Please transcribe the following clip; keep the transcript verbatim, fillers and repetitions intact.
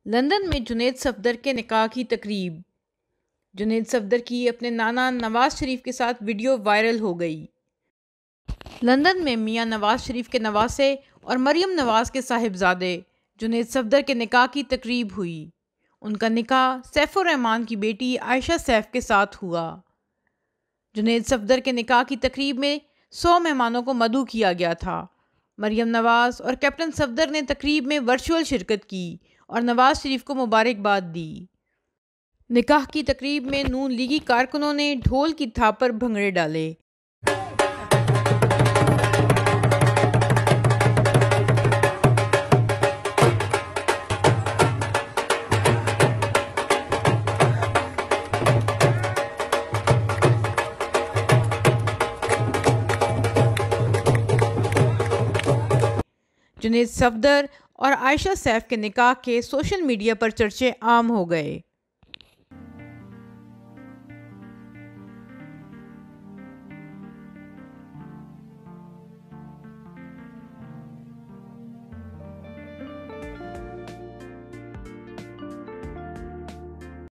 London में जुनैद सफदर के निकाह की तकरीब। जुनैद सफदर की अपने नाना नवाज शरीफ के साथ वीडियो वायरल हो गई। लंदन में मियां नवाज शरीफ के नवासे और मरियम नवाज के साहिबजादे जुनैद सफदर के निकाह की तकरीब हुई। उनका निकाह सैफुर रहमान की बेटी आयशा सैफ के साथ हुआ। जुनैद सफदर के निकाह की तकरीब में सौ मेहमानों को मदऊ किया गया था। मरियम नवाज और कैप्टन सफदर ने तकरीब में वर्चुअल शिरकत की और नवाज शरीफ को मुबारकबाद दी। निकाह की तकरीब में नून लीगी कारकुनों ने ढोल की थाप पर भंगड़े डाले। जुनैद सफदर और आयशा सैफ के निकाह के सोशल मीडिया पर चर्चे आम हो गए।